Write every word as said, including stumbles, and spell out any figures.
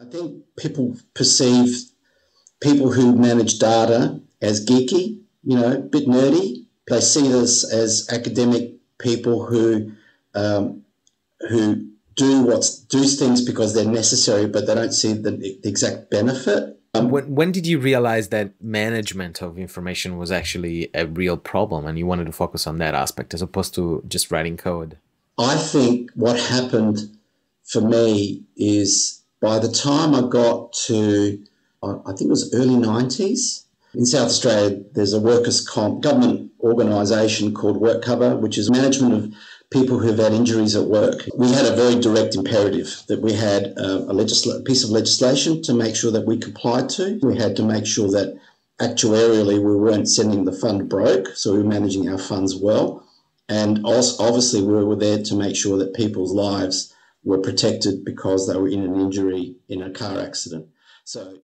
I think people perceive people who manage data as geeky, you know, a bit nerdy. They see us as academic people who um, who do what's do things because they're necessary, but they don't see the, the exact benefit. Um, when when did you realize that management of information was actually a real problem, and you wanted to focus on that aspect as opposed to just writing code? I think what happened for me is by the time I got to, I think it was early nineties, in South Australia, there's a workers' comp government organisation called WorkCover, which is management of people who've had injuries at work. We had a very direct imperative that we had a, a legisl- piece of legislation to make sure that we complied to. We had to make sure that actuarially we weren't sending the fund broke, so we were managing our funds well. And also, obviously we were there to make sure that people's lives were protected because they were in an injury in a car accident. So